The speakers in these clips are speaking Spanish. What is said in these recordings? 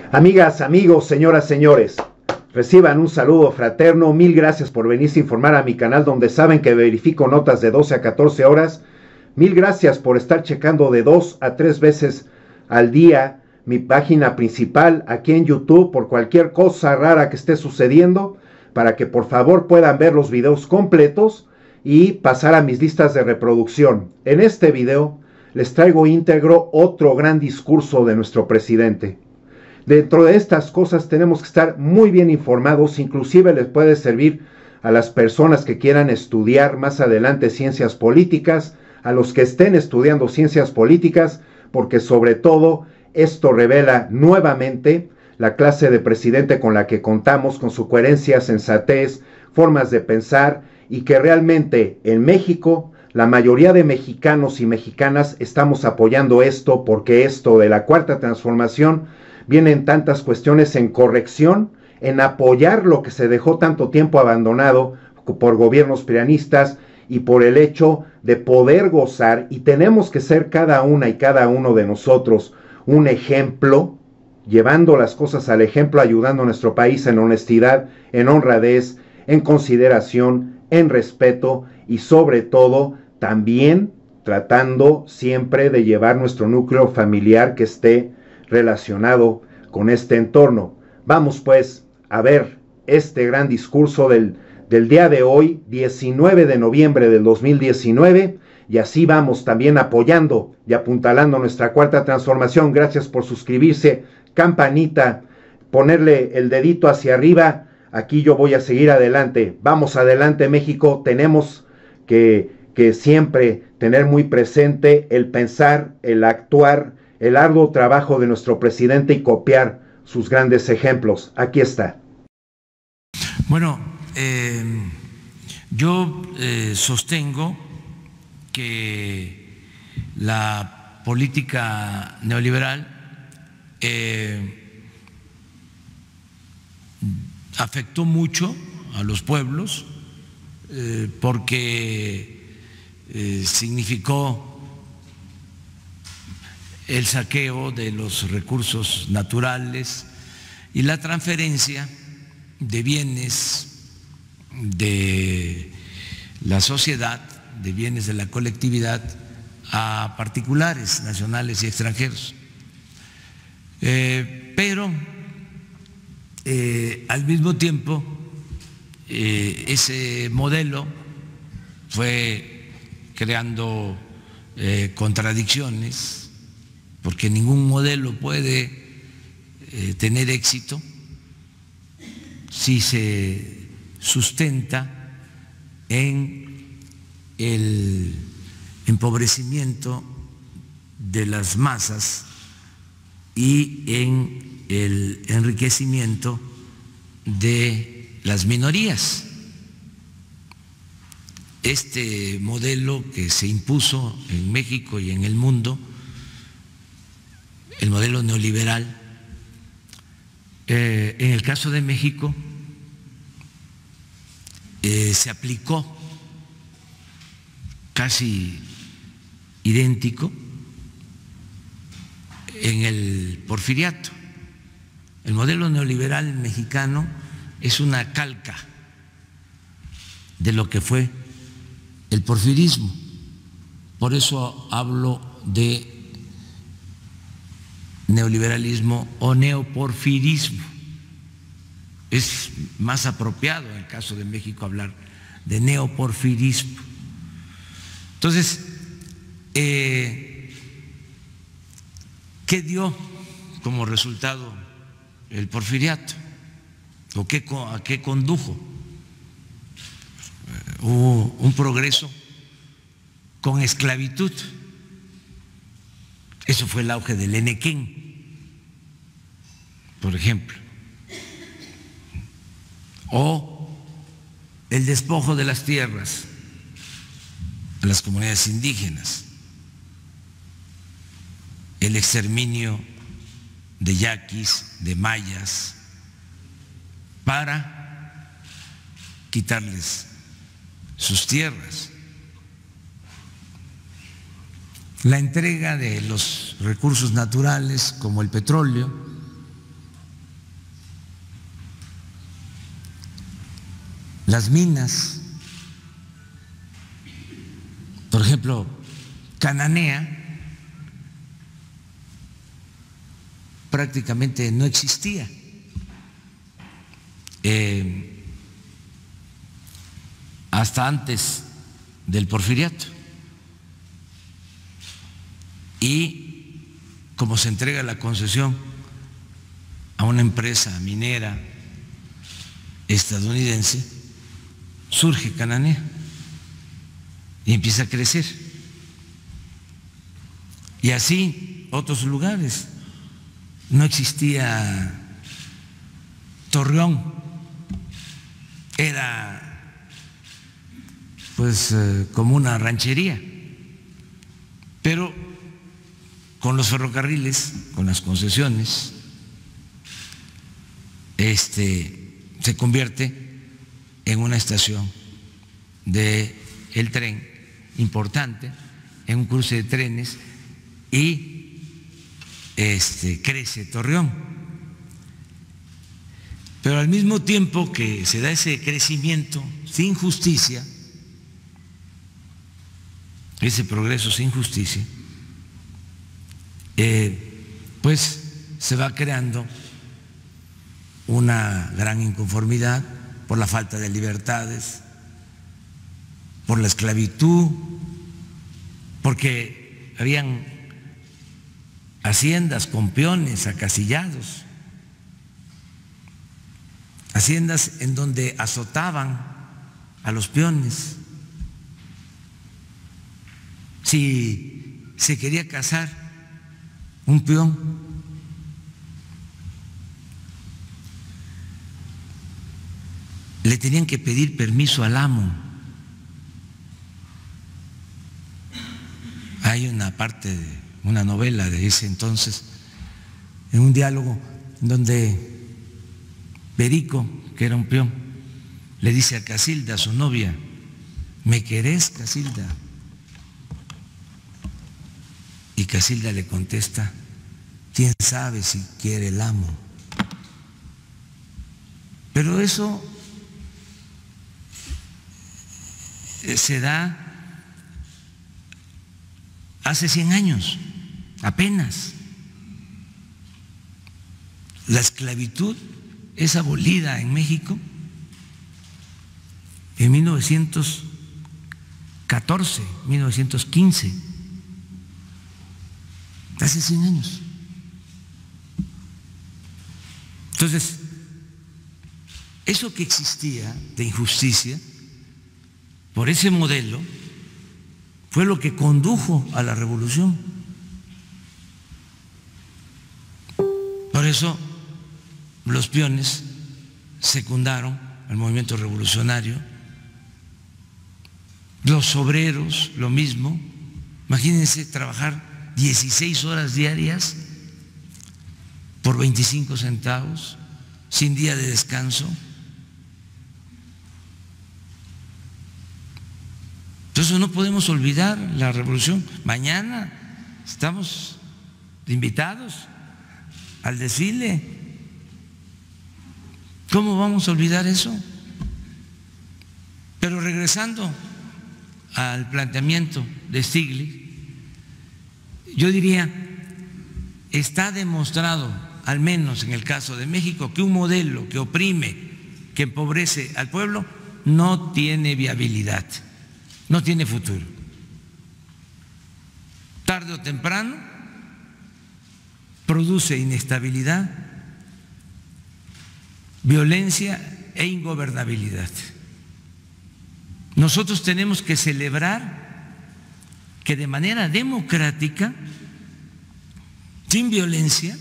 Amigas, amigos, señoras, señores, reciban un saludo fraterno. Mil gracias por venirse a informar a mi canal donde saben que verifico notas de 12 a 14 horas. Mil gracias por estar checando de 2 a 3 veces al día mi página principal aquí en YouTube por cualquier cosa rara que esté sucediendo, para que por favor puedan ver los videos completos y pasar a mis listas de reproducción. En este video les traigo íntegro otro gran discurso de nuestro presidente. Dentro de estas cosas tenemos que estar muy bien informados, inclusive les puede servir a las personas que quieran estudiar más adelante ciencias políticas, a los que estén estudiando ciencias políticas, porque sobre todo esto revela nuevamente la clase de presidente con la que contamos, con su coherencia, sensatez, formas de pensar, y que realmente en México la mayoría de mexicanos y mexicanas estamos apoyando esto, porque esto de la Cuarta Transformación vienen tantas cuestiones en corrección, en apoyar lo que se dejó tanto tiempo abandonado por gobiernos prianistas y por el hecho de poder gozar, y tenemos que ser cada una y cada uno de nosotros un ejemplo, llevando las cosas al ejemplo, ayudando a nuestro país en honestidad, en honradez, en consideración, en respeto y sobre todo también tratando siempre de llevar nuestro núcleo familiar que esté relacionado con este entorno. Vamos pues a ver este gran discurso del día de hoy, 19 de noviembre del 2019, y así vamos también apoyando y apuntalando nuestra Cuarta Transformación. Gracias por suscribirse, campanita, ponerle el dedito hacia arriba. Aquí yo voy a seguir adelante. Vamos adelante, México. Tenemos que siempre tener muy presente el pensar, el actuar, el arduo trabajo de nuestro presidente y copiar sus grandes ejemplos. Aquí está. Bueno, yo sostengo que la política neoliberal afectó mucho a los pueblos porque significó el saqueo de los recursos naturales y la transferencia de bienes de la sociedad, de bienes de la colectividad a particulares, nacionales y extranjeros. Pero al mismo tiempo ese modelo fue creando contradicciones, porque ningún modelo puede tener éxito si se sustenta en el empobrecimiento de las masas y en el enriquecimiento de las minorías. Este modelo que se impuso en México y en el mundo, el modelo neoliberal, en el caso de México se aplicó casi idéntico en el porfiriato. El modelo neoliberal mexicano es una calca de lo que fue el porfirismo. Por eso hablo de neoliberalismo o neoporfirismo. Es más apropiado en el caso de México hablar de neoporfirismo. Entonces, ¿qué dio como resultado el porfiriato? ¿O a qué condujo? Hubo un progreso con esclavitud. Eso fue el auge del Enequén, por ejemplo. O el despojo de las tierras a las comunidades indígenas, el exterminio de yaquis, de mayas, para quitarles sus tierras. La entrega de los recursos naturales como el petróleo las minas. Por ejemplo, Cananea prácticamente no existía. Hasta antes del Porfiriato. Y como se entrega la concesión a una empresa minera estadounidense, surge Cananea y empieza a crecer. Y así otros lugares. No existía Torreón, era pues como una ranchería, pero con los ferrocarriles, con las concesiones, se convierte en una estación del tren importante, en un cruce de trenes, y crece Torreón. Pero al mismo tiempo que se da ese crecimiento sin justicia, ese progreso sin justicia, pues se va creando una gran inconformidad por la falta de libertades, por la esclavitud, porque habían haciendas con peones acasillados, haciendas en donde azotaban a los peones. Si se quería casar un peón, le tenían que pedir permiso al amo. Hay una parte de una novela de ese entonces, en un diálogo donde Perico, que era un peón, le dice a Casilda, a su novia: ¿me querés, Casilda? Y Casilda le contesta: ¿quién sabe si quiere el amo? Pero eso se da hace 100 años, apenas. La esclavitud es abolida en México en 1914, 1915, hace 100 años. Entonces, eso que existía de injusticia, por ese modelo, fue lo que condujo a la revolución. Por eso los peones secundaron al movimiento revolucionario, los obreros lo mismo. Imagínense trabajar 16 horas diarias por 25 centavos, sin día de descanso. Entonces no podemos olvidar la revolución. Mañana estamos invitados al desfile. ¿Cómo vamos a olvidar eso? Pero regresando al planteamiento de Stiglitz, yo diría, está demostrado, al menos en el caso de México, que un modelo que oprime, que empobrece al pueblo, no tiene viabilidad, no tiene futuro. Tarde o temprano produce inestabilidad, violencia e ingobernabilidad. Nosotros tenemos que celebrar que de manera democrática, sin violencia,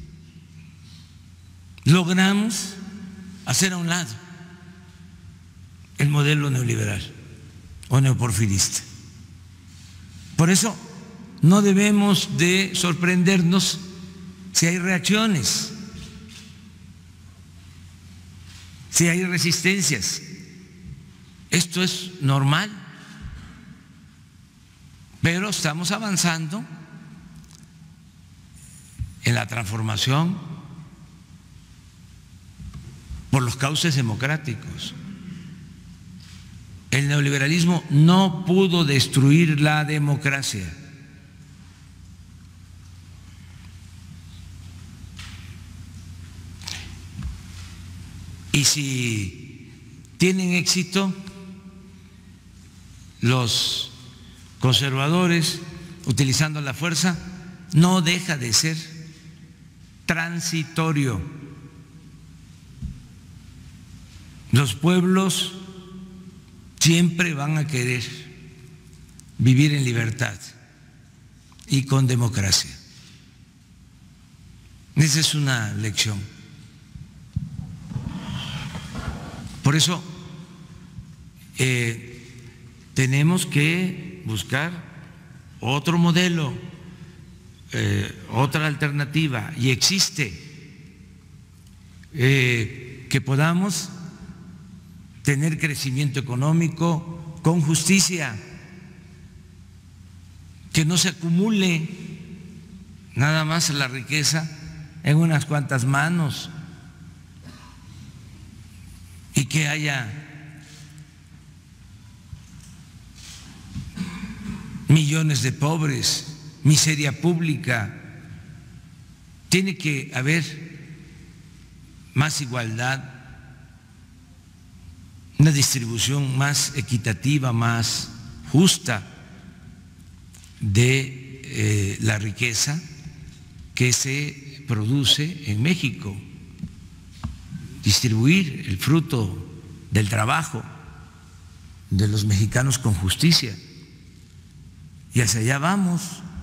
logramos hacer a un lado el modelo neoliberal o neoporfirista. Por eso no debemos de sorprendernos si hay reacciones, si hay resistencias. Esto es normal, pero estamos avanzando en la transformación por los cauces democráticos. el neoliberalismo no pudo destruir la democracia. Y si tienen éxito los conservadores utilizando la fuerza, no deja de ser transitorio. Los pueblos siempre van a querer vivir en libertad y con democracia. Esa es una lección. Por eso tenemos que buscar otro modelo, otra alternativa, y existe, que podamos tener crecimiento económico con justicia, que no se acumule nada más la riqueza en unas cuantas manos y que haya millones de pobres, miseria pública. Tiene que haber más igualdad, una distribución más equitativa, más justa de la riqueza que se produce en México, distribuir el fruto del trabajo de los mexicanos con justicia. Y hacia allá vamos,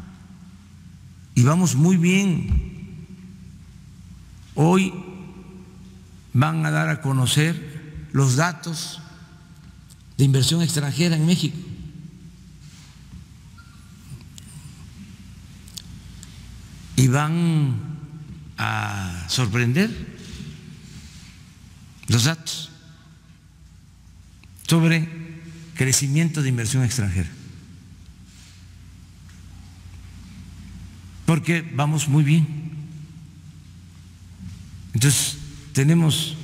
y vamos muy bien. Hoy van a dar a conocer los datos de inversión extranjera en México. Y van a sorprender los datos sobre crecimiento de inversión extranjera, porque vamos muy bien. Entonces tenemos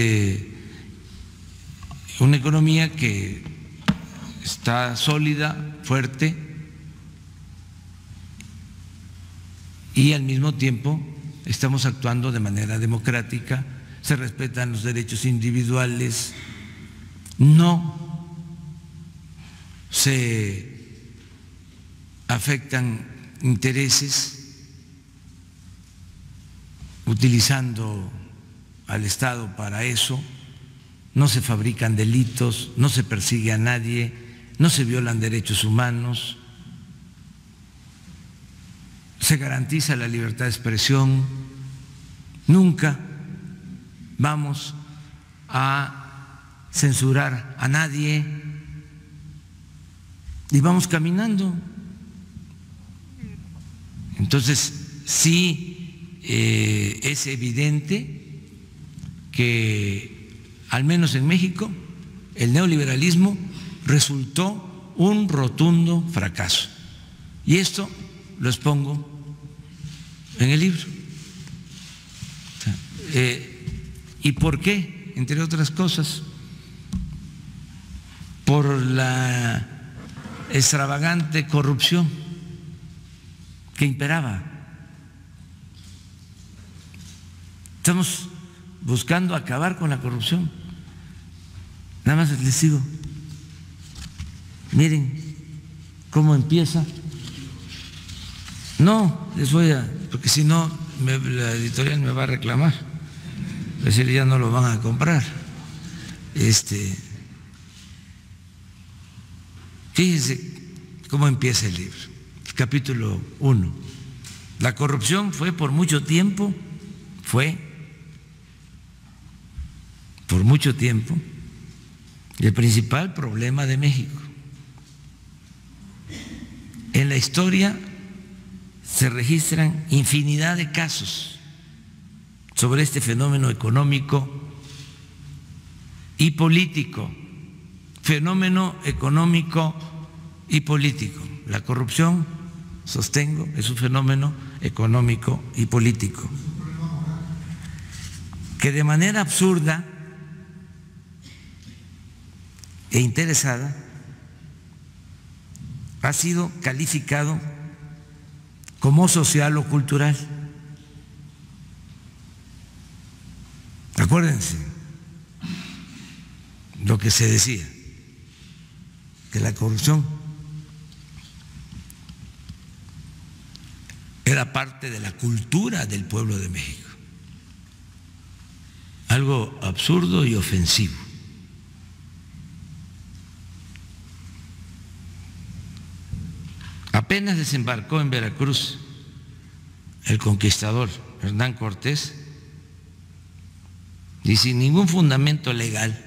una economía que está sólida, fuerte, y al mismo tiempo estamos actuando de manera democrática, se respetan los derechos individuales, no se afectan intereses utilizando al Estado para eso. No se fabrican delitos, no se persigue a nadie, no se violan derechos humanos, se garantiza la libertad de expresión. Nunca vamos a censurar a nadie y vamos caminando. Entonces, sí, es evidente que al menos en México, el neoliberalismo resultó un rotundo fracaso. Y esto lo expongo en el libro. ¿Y por qué? Entre otras cosas, por la extravagante corrupción que imperaba. Estamos buscando acabar con la corrupción. Nada más les digo, miren cómo empieza. No, les voy a, porque si no la editorial me va a reclamar, es decir, ya no lo van a comprar. Fíjense cómo empieza el libro, el capítulo 1. La corrupción fue por mucho tiempo, el principal problema de México. En la historia se registran infinidad de casos sobre este fenómeno económico y político. Fenómeno económico y político. La corrupción, sostengo, es un fenómeno económico y político que de manera absurda e interesada ha sido calificado como social o cultural. Acuérdense lo que se decía, que la corrupción era parte de la cultura del pueblo de México. Algo absurdo y ofensivo. Apenas desembarcó en Veracruz el conquistador Hernán Cortés y sin ningún fundamento legal,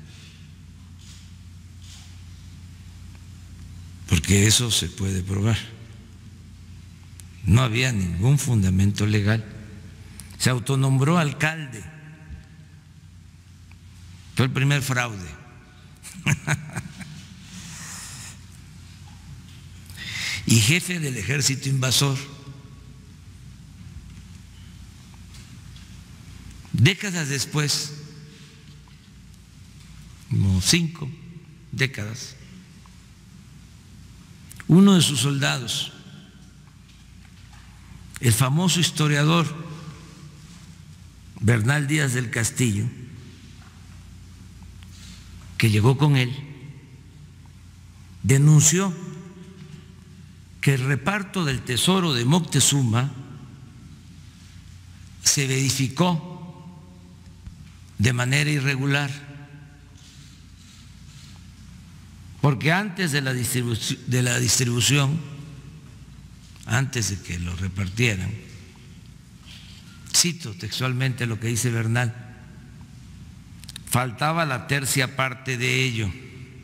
porque eso se puede probar, no había ningún fundamento legal, se autonombró alcalde. Fue el primer fraude. Y jefe del ejército invasor. Décadas después, como 5 décadas, uno de sus soldados, el famoso historiador Bernal Díaz del Castillo, que llegó con él, denunció que el reparto del tesoro de Moctezuma se verificó de manera irregular, porque antes de la distribución, antes de que lo repartieran, cito textualmente lo que dice Bernal, faltaba la tercia parte de ello,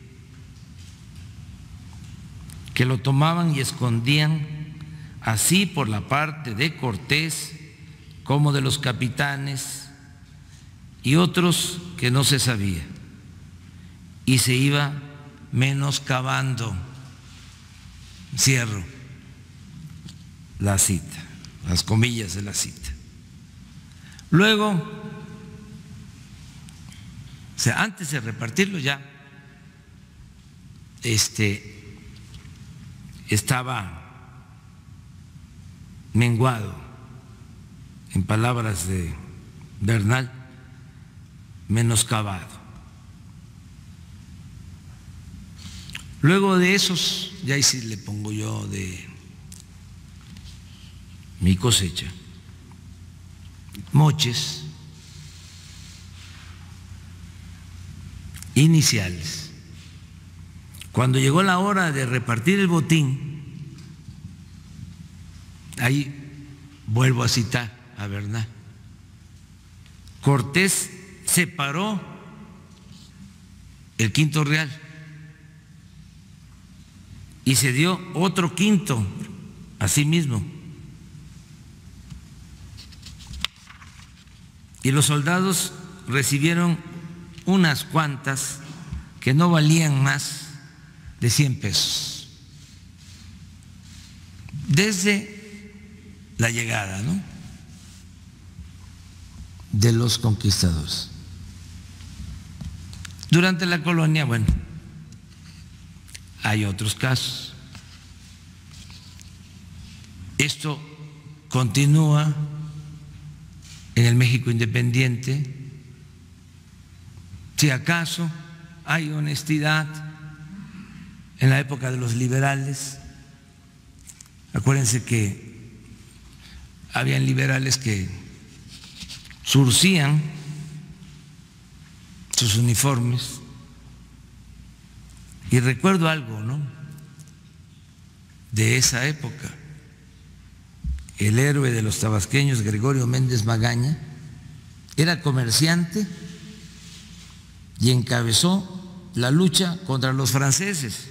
que lo tomaban y escondían así por la parte de Cortés como de los capitanes y otros que no se sabía, y se iba menoscabando. Cierro la cita, las comillas de la cita. Luego, o sea, antes de repartirlo ya estaba menguado, en palabras de Bernal, menoscabado. Luego de esos, ya ahí sí le pongo yo de mi cosecha, moches iniciales. Cuando llegó la hora de repartir el botín, ahí vuelvo a citar a Bernal, Cortés separó el quinto real y se dio otro quinto a sí mismo. Y los soldados recibieron unas cuantas que no valían más de 100 pesos. Desde la llegada, ¿no?, de los conquistadores. Durante la colonia, bueno, hay otros casos. Esto continúa en el México independiente. Si acaso hay honestidad en la época de los liberales. Acuérdense que habían liberales que surcían sus uniformes. Y recuerdo algo, ¿no?, de esa época. El héroe de los tabasqueños, Gregorio Méndez Magaña, era comerciante y encabezó la lucha contra los franceses.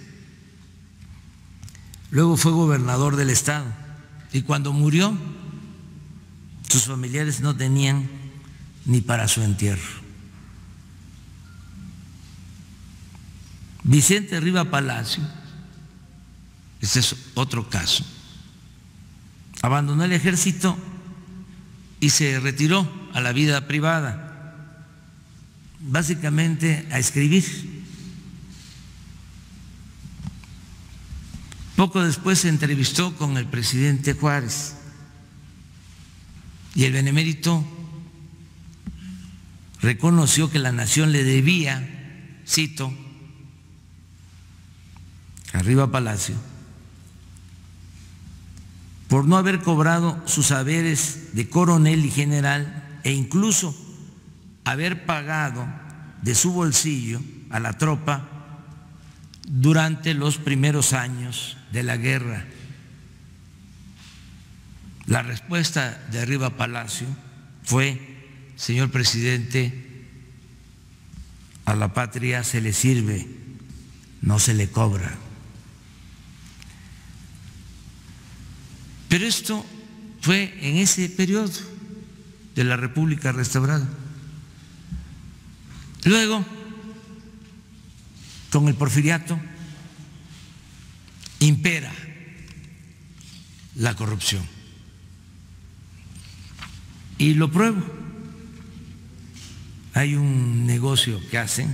Luego fue gobernador del estado y cuando murió, sus familiares no tenían ni para su entierro. Vicente Riva Palacio, ese es otro caso, abandonó el ejército y se retiró a la vida privada, básicamente a escribir. Poco después se entrevistó con el presidente Juárez y el benemérito reconoció que la nación le debía, cito, arriba Palacio, por no haber cobrado sus haberes de coronel y general e incluso haber pagado de su bolsillo a la tropa durante los primeros años de la guerra. La respuesta de arriba Palacio fue: señor presidente, a la patria se le sirve, no se le cobra. Pero esto fue en ese periodo de la República restaurada. Luego, con el porfiriato, impera la corrupción. Y lo pruebo. Hay un negocio que hacen.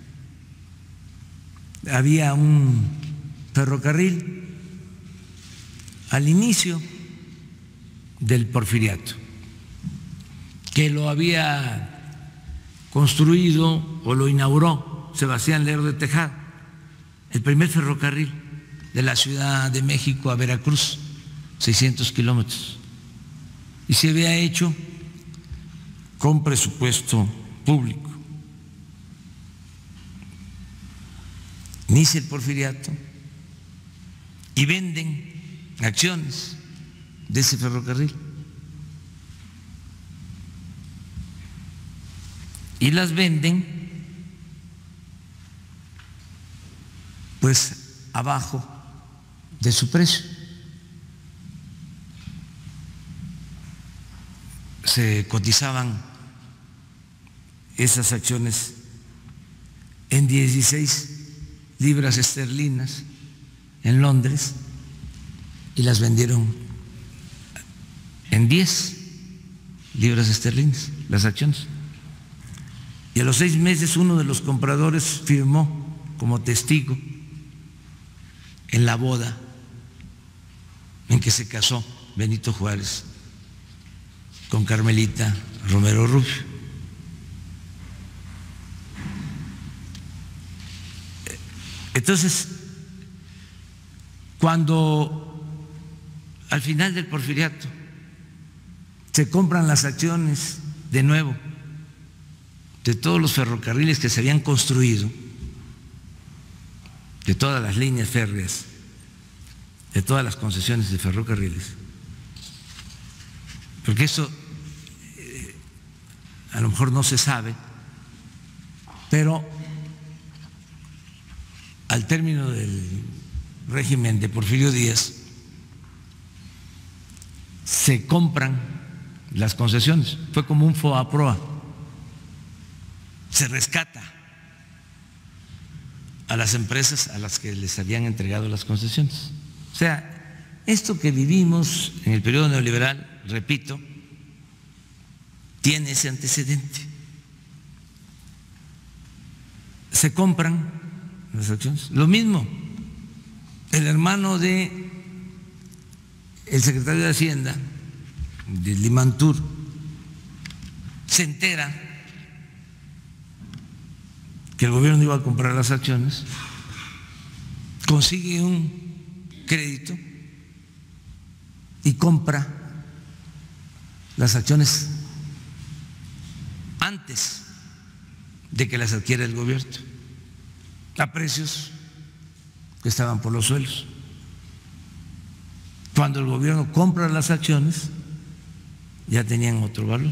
Había un ferrocarril al inicio del porfiriato, que lo había construido o lo inauguró Sebastián Lerdo de Tejada, el primer ferrocarril de la Ciudad de México a Veracruz, 600 kilómetros, y se había hecho con presupuesto público. Inicia el porfiriato y venden acciones de ese ferrocarril y las venden pues abajo de su precio. Se cotizaban esas acciones en 16 libras esterlinas en Londres y las vendieron en 10 libras esterlinas las acciones. Y a los 6 meses uno de los compradores firmó como testigo en la boda en que se casó Benito Juárez con Carmelita Romero Rubio. Entonces, cuando al final del porfiriato se compran las acciones de nuevo de todos los ferrocarriles que se habían construido, de todas las líneas férreas, de todas las concesiones de ferrocarriles, porque eso a lo mejor no se sabe, pero al término del régimen de Porfirio Díaz se compran las concesiones, fue como un FOA-PROA, se rescata a las empresas a las que les habían entregado las concesiones. O sea, esto que vivimos en el periodo neoliberal, repito, tiene ese antecedente. Se compran las acciones. Lo mismo, el hermano de el secretario de Hacienda, de Limantur, se entera que el gobierno iba a comprar las acciones, consigue un crédito y compra las acciones antes de que las adquiera el gobierno, a precios que estaban por los suelos. Cuando el gobierno compra las acciones, ya tenían otro valor,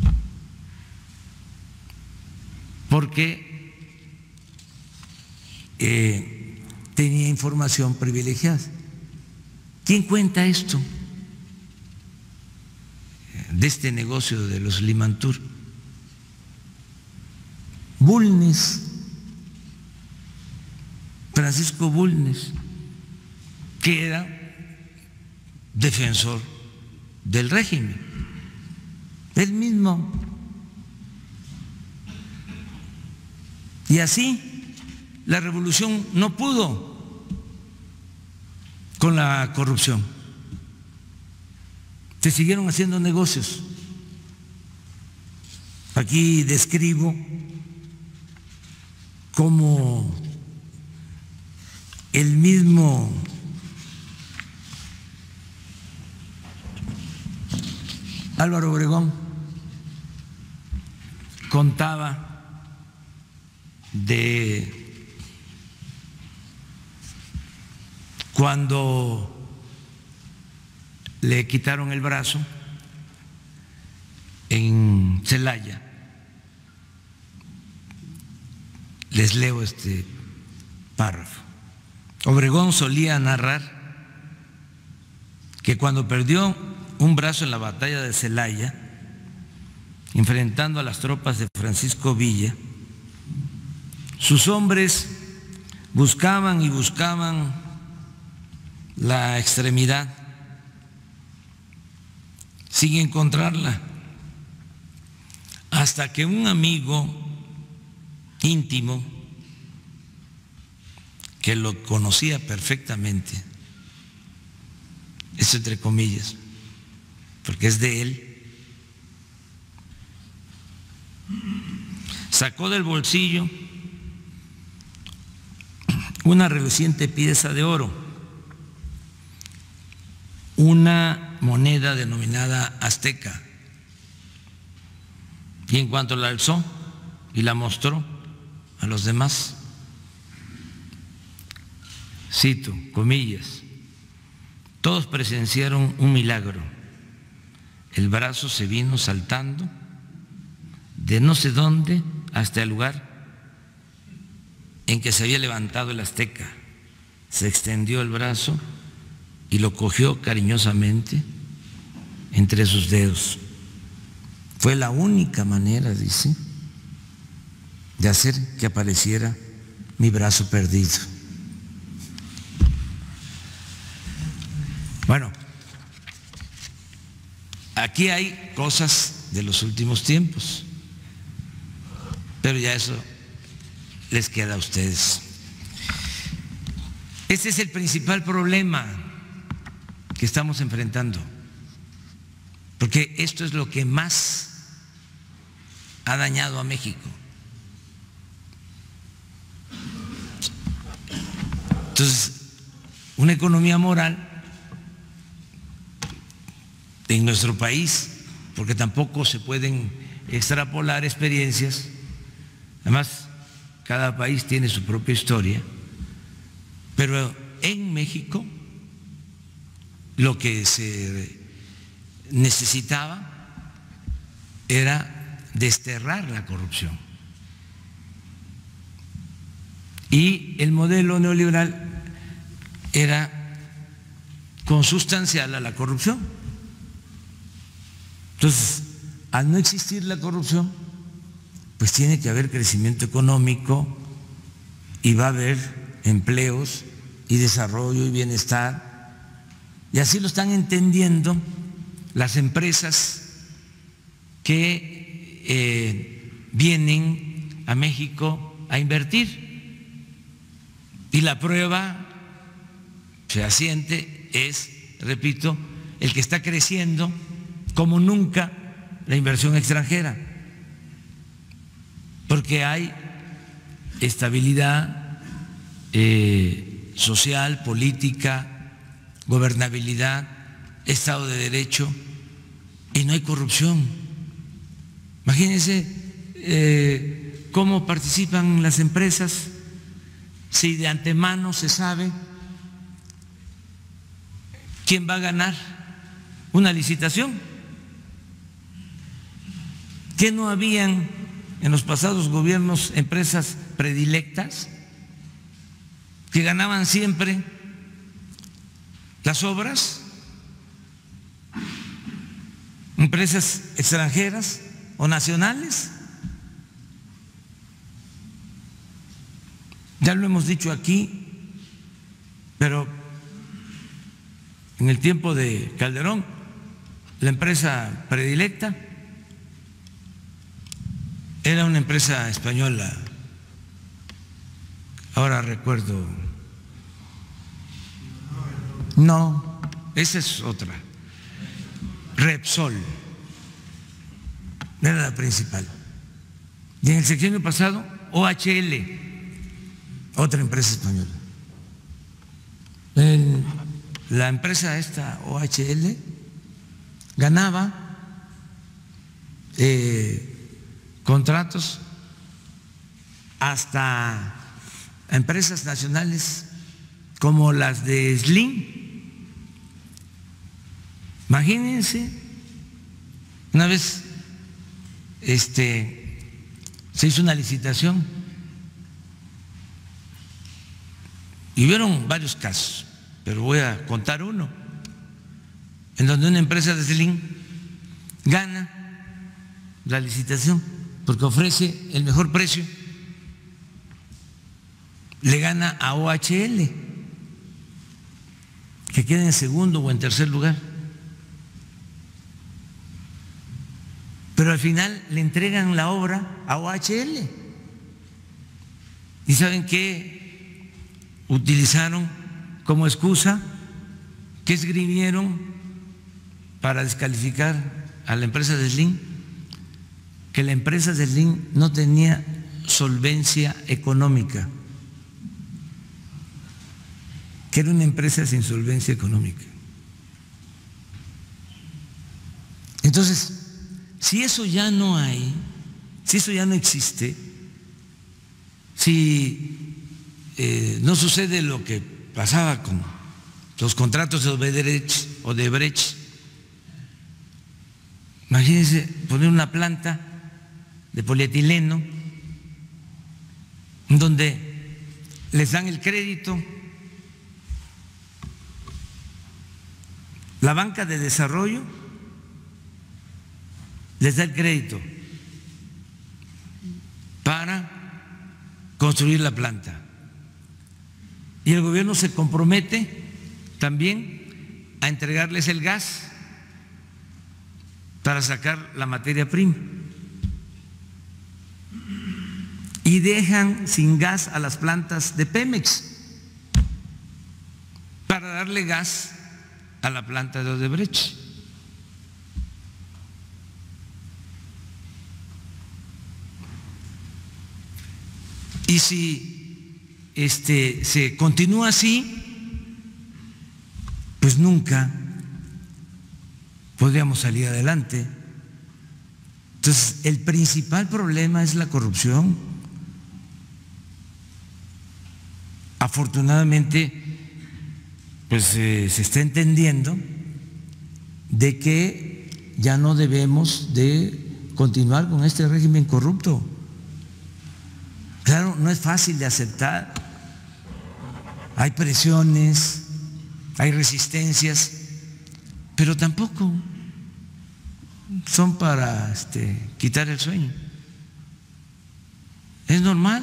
porque tenía información privilegiada. ¿Quién cuenta esto de este negocio de los Limantur? Bulnes, Francisco Bulnes, que era defensor del régimen, él mismo. Y así la revolución no pudo con la corrupción. Se siguieron haciendo negocios. Aquí describo cómo el mismo Álvaro Obregón contaba de cuando le quitaron el brazo en Celaya. Les leo este párrafo. Obregón solía narrar que cuando perdió un brazo en la batalla de Celaya, enfrentando a las tropas de Francisco Villa, sus hombres buscaban y buscaban la extremidad sin encontrarla, hasta que un amigo íntimo que lo conocía perfectamente, eso entre comillas, porque es de él, sacó del bolsillo una reluciente pieza de oro, una moneda denominada azteca, y en cuanto la alzó y la mostró a los demás, cito, comillas, todos presenciaron un milagro. El brazo se vino saltando de no sé dónde hasta el lugar en que se había levantado el azteca. Se extendió el brazo y lo cogió cariñosamente entre sus dedos. Fue la única manera, dice, de hacer que apareciera mi brazo perdido. Bueno, aquí hay cosas de los últimos tiempos, pero ya eso les queda a ustedes. Ese es el principal problema que estamos enfrentando, porque esto es lo que más ha dañado a México. Entonces, una economía moral en nuestro país, porque tampoco se pueden extrapolar experiencias, además cada país tiene su propia historia, pero en México lo que se necesitaba era desterrar la corrupción. Y el modelo neoliberal era consustancial a la corrupción. Entonces, al no existir la corrupción, pues tiene que haber crecimiento económico y va a haber empleos y desarrollo y bienestar. Y así lo están entendiendo las empresas que vienen a México a invertir. Y la prueba fehaciente es, repito, el que está creciendo como nunca la inversión extranjera, porque hay estabilidad social, política, gobernabilidad, Estado de Derecho y no hay corrupción. Imagínense cómo participan las empresas si de antemano se sabe quién va a ganar una licitación. ¿Que no habían en los pasados gobiernos empresas predilectas que ganaban siempre las obras? Empresas extranjeras o nacionales. Ya lo hemos dicho aquí, pero en el tiempo de Calderón, la empresa predilecta era una empresa española, ahora recuerdo, No, esa es otra. Repsol era la principal. Y en el sexenio pasado, OHL, otra empresa española. La empresa esta, OHL, ganaba contratos hasta empresas nacionales como las de Slim. Imagínense, una vez se hizo una licitación y hubieron varios casos, pero voy a contar uno, en donde una empresa de Slim gana la licitación porque ofrece el mejor precio, le gana a OHL, que queda en segundo o en tercer lugar. Pero al final le entregan la obra a OHL. ¿Y saben qué utilizaron como excusa? ¿Qué esgrimieron para descalificar a la empresa de Slim? Que la empresa de Slim no tenía solvencia económica, que era una empresa sin solvencia económica. Entonces, si eso ya no hay, si eso ya no existe, si no sucede lo que pasaba con los contratos de Odebrecht, imagínense poner una planta de polietileno en donde les dan el crédito, la banca de desarrollo les da el crédito para construir la planta y el gobierno se compromete también a entregarles el gas para sacar la materia prima y dejan sin gas a las plantas de Pemex para darle gas a la planta de Odebrecht. Y si se continúa así, pues nunca podríamos salir adelante. Entonces, el principal problema es la corrupción. Afortunadamente, pues se está entendiendo de que ya no debemos de continuar con este régimen corrupto. Claro, no es fácil de aceptar, hay presiones, hay resistencias, pero tampoco son para quitar el sueño. Es normal.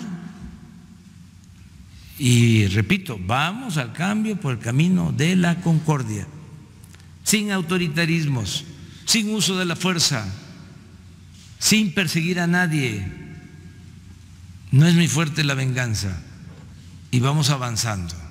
Y repito, vamos al cambio por el camino de la concordia, sin autoritarismos, sin uso de la fuerza, sin perseguir a nadie. No es muy fuerte la venganza y vamos avanzando.